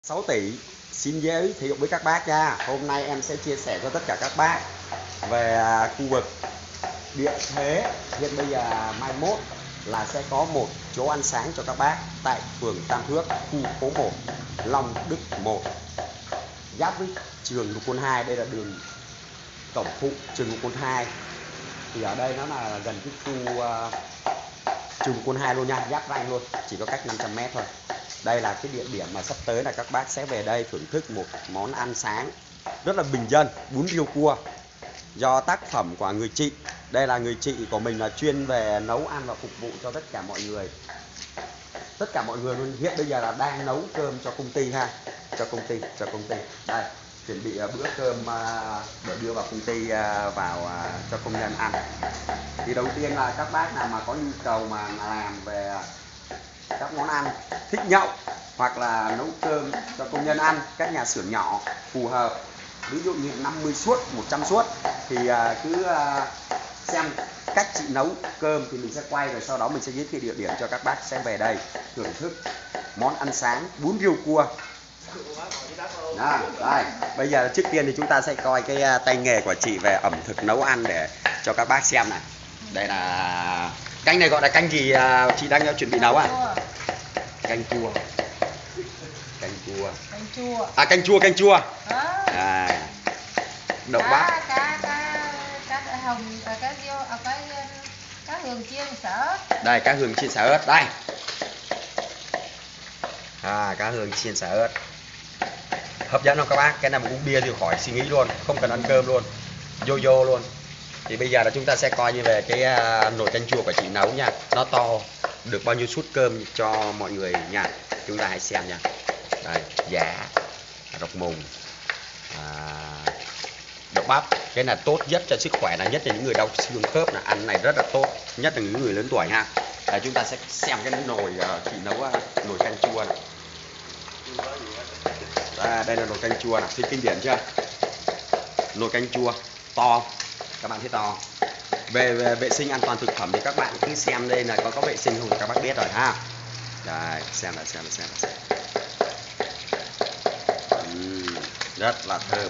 6 tỷ xin giới thiệu với các bác nha. Hôm nay em sẽ chia sẻ cho tất cả các bác về khu vực địa thế. Hiện bây giờ mai mốt là sẽ có một chỗ ăn sáng cho các bác tại phường Tam Phước, khu phố 1, Long Đức 1, giáp với trường Lục Quân 2. Đây là đường cổng phụ trường Lục Quân 2. Thì ở đây nó là gần cái khu trường Lục Quân 2 luôn nha, giáp ranh luôn, chỉ có cách 500 m thôi. Đây là cái địa điểm mà sắp tới là các bác sẽ về đây thưởng thức một món ăn sáng rất là bình dân, bún riêu cua do tác phẩm của người chị. Đây là người chị của mình là chuyên về nấu ăn và phục vụ cho tất cả mọi người. Tất cả mọi người luôn. Hiện bây giờ là đang nấu cơm cho công ty ha, cho công ty. Đây, chuẩn bị bữa cơm để đưa vào công ty vào cho công nhân ăn. Thì đầu tiên là các bác nào mà có nhu cầu mà làm về các món ăn, thích nhậu hoặc là nấu cơm cho công nhân ăn, các nhà xưởng nhỏ phù hợp, ví dụ như 50 suất, 100 suất thì cứ xem cách chị nấu cơm thì mình sẽ quay, rồi sau đó mình sẽ giới thiệu địa điểm cho các bác sẽ về đây thưởng thức món ăn sáng bún riêu cua. Đây, bây giờ trước tiên thì chúng ta sẽ coi cái tay nghề của chị về ẩm thực nấu ăn để cho các bác xem này. Đây là canh này gọi là canh gì chị đang chuẩn bị nấu à? Canh chua. À, canh chua. À, đậu bắp. Cá hường chiên xả ớt. Đây, cá hường chiên xả ớt đây. Cá hường chiên xả ớt. Hấp dẫn không các bác? Cái này mà uống bia thì khỏi suy nghĩ luôn, không cần ăn cơm luôn. Vô luôn. Thì bây giờ là chúng ta sẽ coi như về cái nồi canh chua của chị nấu nha. Nó to được bao nhiêu suất cơm cho mọi người nha. Chúng ta hãy xem nha. Đây, giá, rọc mùng, đậu bắp. Cái này tốt nhất cho sức khỏe, là nhất là những người đau xương khớp, là ăn này rất là tốt, nhất là những người lớn tuổi ha. Đây, chúng ta sẽ xem cái nồi chị nấu nồi canh chua này. Đây là nồi canh chua này, thấy kinh điển chưa? Nồi canh chua to, các bạn thấy to. Về vệ sinh an toàn thực phẩm thì các bạn cứ xem đây là có vệ sinh không thì các bác biết rồi ha. Đây, xem. Rất là thơm.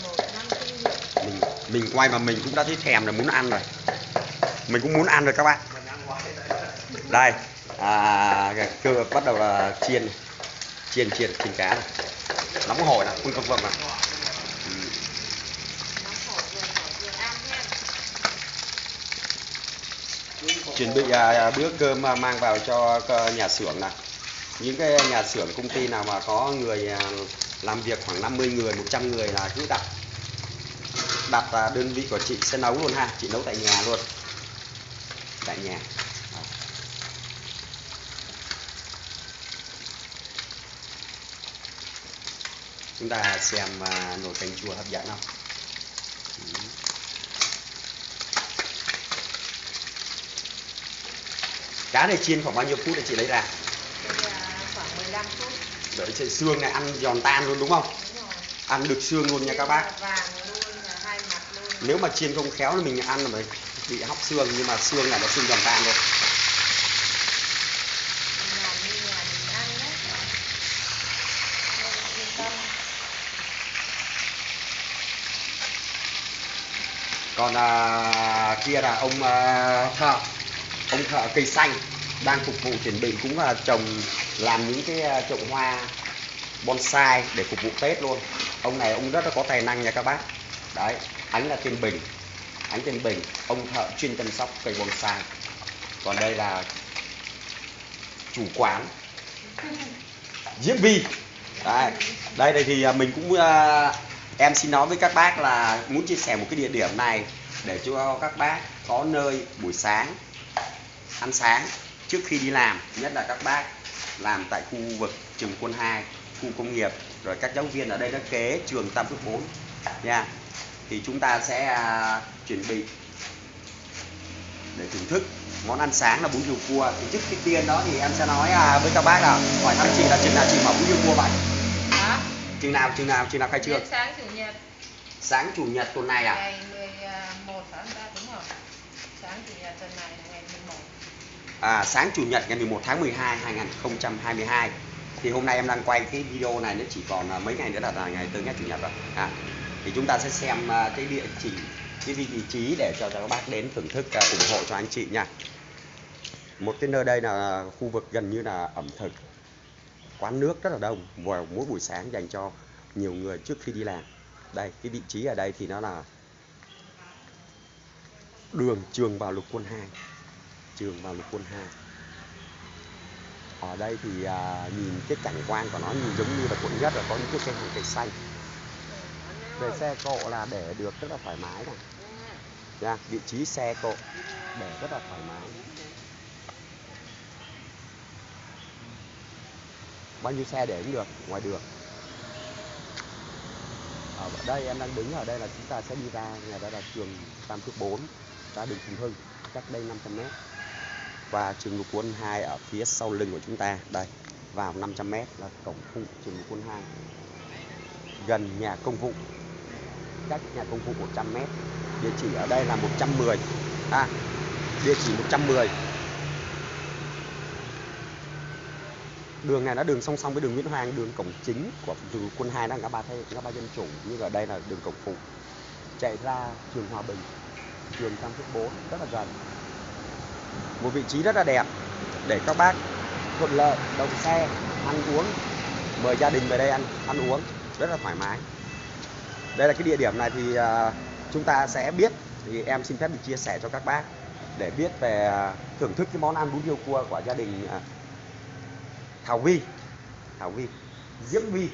Mình quay mà mình cũng đã thấy thèm rồi, muốn ăn rồi. Mình cũng muốn ăn rồi các bạn. Đây, cơ bắt đầu là chiên cá này. Nóng hổi này, vâng này. Chuẩn bị bữa cơm mang vào cho nhà xưởng này. Những cái nhà xưởng công ty nào mà có người làm việc khoảng 50 người, 100 người là cứ đặt đơn vị của chị sẽ nấu luôn ha. Chị nấu tại nhà luôn. Tại nhà. Chúng ta xem nồi canh chua hấp dẫn không? Cá này chiên khoảng bao nhiêu phút để chị lấy ra? Khoảng 15 phút. Đợi chị xương này ăn giòn tan luôn đúng không? Đúng rồi. Ăn được xương luôn nha các bác. Vàng luôn, hai mặt luôn. Nếu mà chiên không khéo thì mình ăn là bị hóc xương, nhưng mà xương này là xương giòn tan luôn. Còn kia là ông thợ cây xanh đang phục vụ, chuẩn bị cũng là trồng, làm những cái chậu hoa bonsai để phục vụ Tết luôn. Ông này ông rất là có tài năng nha các bác. Đấy, anh là tên Bình, ông thợ chuyên chăm sóc cây bonsai. Còn đây là chủ quán Diễm Vi. Đây thì mình cũng em xin nói với các bác là muốn chia sẻ một cái địa điểm này để cho các bác có nơi buổi sáng ăn sáng trước khi đi làm, nhất là các bác làm tại khu vực trường Quân 2, khu công nghiệp, rồi các giáo viên ở đây nó kế trường Tam Phước 4 nha. Thì chúng ta sẽ chuẩn bị để thưởng thức món ăn sáng là bún riêu cua. Thì trước khi tiên đó thì em sẽ nói với các bác là hỏi thăm chị là chừng nào chị mở bún riêu cua vậy? Hả? Chừng nào khai trương? Sáng chủ nhật. Sáng chủ nhật tuần này à? Ngày 11 tháng 3 đúng rồi. Sáng chủ nhật tuần này là ngày 11. Sáng chủ nhật ngày 11 tháng 12 2022 Thì hôm nay em đang quay cái video này, nó chỉ còn mấy ngày nữa là ngày tới ngày chủ nhật rồi. Thì chúng ta sẽ xem cái địa chỉ, cái vị trí để cho các bác đến thưởng thức, ủng hộ cho anh chị nha. Một cái nơi đây là khu vực gần như là ẩm thực, quán nước rất là đông vào mỗi buổi sáng dành cho nhiều người trước khi đi làm. Đây, cái vị trí ở đây thì nó là đường Trường Vào Lục Quân 2. Trường Vào Lục Quân 2. Ở đây thì nhìn cái cảnh quan của nó nhìn giống như là quận nhất, là có những cái cây hàng cây xanh. Về xe cộ là để được rất là thoải mái này. Nha, vị trí xe cộ để rất là thoải mái. Bao nhiêu xe để cũng được ngoài đường. Ở đây em đang đứng ở đây là chúng ta sẽ đi ra, ngày đó là trường Tam Phước 4, ra đường Phùng Hưng, cách đây 500 m. Và trường Lục Quân 2 ở phía sau lưng của chúng ta. Đây, vào 500 m là cổng phụ trường Lục Quân 2. Gần nhà công vụ, cách nhà công vụ 100 m. Địa chỉ ở đây là 110. Địa chỉ 110. Đường này nó đường song song với đường Nguyễn Hoàng, đường cổng chính của trường Lục Quân 2 là ngã ba Dân Chủ, nhưng ở đây là đường cổng phụ. Chạy ra trường Hòa Bình, trường Tam Phước 4 rất là gần. Một vị trí rất là đẹp để các bác thuận lợi đậu xe, ăn uống, mời gia đình về đây ăn uống rất là thoải mái. Đây là cái địa điểm này thì chúng ta sẽ biết, thì em xin phép được chia sẻ cho các bác để biết về thưởng thức cái món ăn bún riêu cua của gia đình Thảo Vi, Diễm Vi.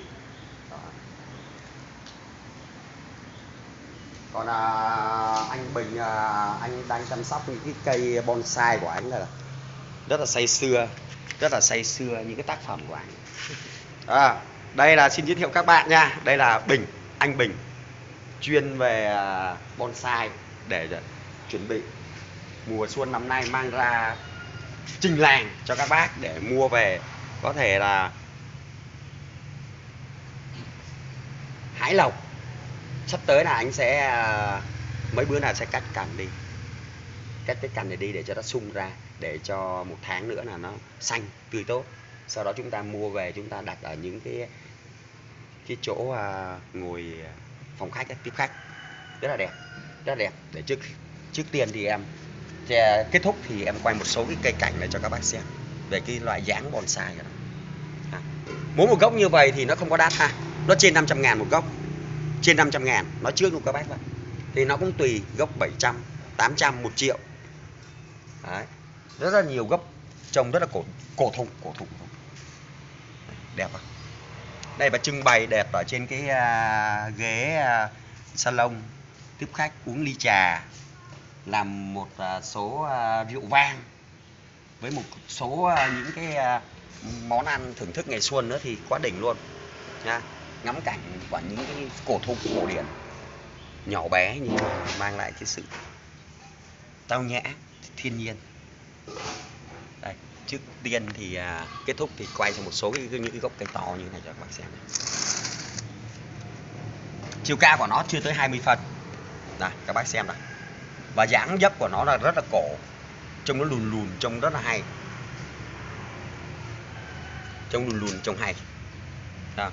Còn anh Bình, anh đang chăm sóc những cái cây bonsai của anh là rất là say sưa những cái tác phẩm của anh. Đây là xin giới thiệu các bạn nha, đây là anh Bình chuyên về bonsai để chuẩn bị mùa xuân năm nay mang ra trình làng cho các bác để mua về, có thể là hái lộc. Sắp tới là anh sẽ mấy bữa nào sẽ cắt cành cái cành này đi để cho nó sung ra, để cho một tháng nữa là nó xanh tươi tốt. Sau đó chúng ta mua về, chúng ta đặt ở những cái chỗ ngồi phòng khách tiếp khách, rất là đẹp. Để trước tiên thì em kết thúc thì em quay một số cái cây cảnh này cho các bác xem về cái loại dáng bonsai này. Mỗi một gốc như vậy thì nó không có đắt ha, nó trên 500.000 một gốc, trên 500.000 nói trước luôn các bác vậy. Thì nó cũng tùy, gốc 700, 800, 1 triệu. Đấy, rất là nhiều gốc trông rất là cổ thụ. Đẹp không? Đây và trưng bày đẹp ở trên cái ghế salon tiếp khách uống ly trà, làm một số rượu vang với một số những cái món ăn thưởng thức ngày xuân nữa thì quá đỉnh luôn nha. Ngắm cảnh của những cái cổ thụ cổ điển nhỏ bé nhưng mà mang lại cái sự tao nhã thiên nhiên. Đây, trước tiên thì kết thúc thì quay cho một số những cái gốc cây to như này cho các bác xem. Chiều cao của nó chưa tới 20 phân. Này, các bác xem này. Và dáng dấp của nó là rất là cổ, trông nó lùn, trông rất là hay. Trông lùn, trông hay. Đó.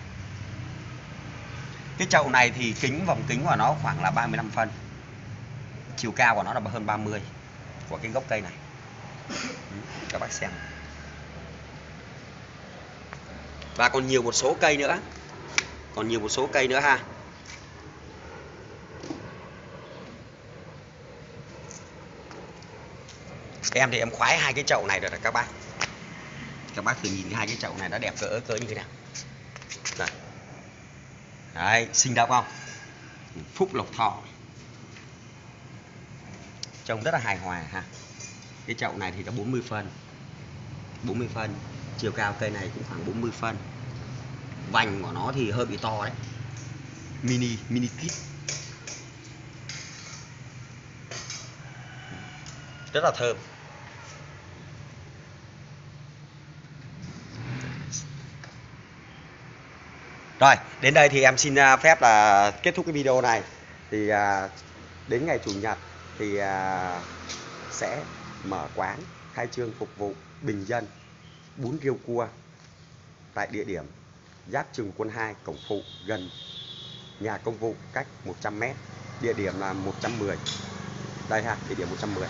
Cái chậu này thì vòng kính của nó khoảng là 35 phân. Chiều cao của nó là hơn 30 của cái gốc cây này. Các bác xem. Và còn nhiều một số cây nữa. Ha. Em thì em khoái hai cái chậu này rồi các bác. Các bác thử nhìn hai cái chậu này nó đẹp cỡ như thế nào. Đây. Đấy, xinh đẹp không? Phúc lộc thọ. Trông rất là hài hòa ha. Cái chậu này thì nó 40 phân. Chiều cao cây này cũng khoảng 40 phân. Vành của nó thì hơi bị to đấy. Mini kit. Rất là thơm. Rồi, đến đây thì em xin phép là kết thúc cái video này. Thì đến ngày chủ nhật thì sẽ mở quán khai trương phục vụ bình dân bún riêu cua tại địa điểm Giáp Trừng Quân 2 cổng phụ gần nhà công vụ cách 100m. Địa điểm là 110. Đây ha, địa điểm 110.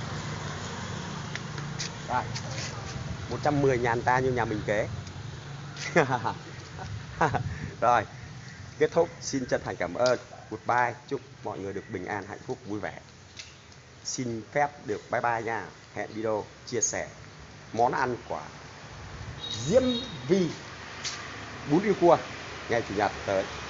Đây. 110 nhà người ta như nhà mình kế. Rồi, kết thúc. Xin chân thành cảm ơn. Goodbye. Chúc mọi người được bình an, hạnh phúc, vui vẻ. Xin phép được bye bye nha. Hẹn video chia sẻ món ăn của Diễm Vi bún riêu cua ngày Chủ nhật tới.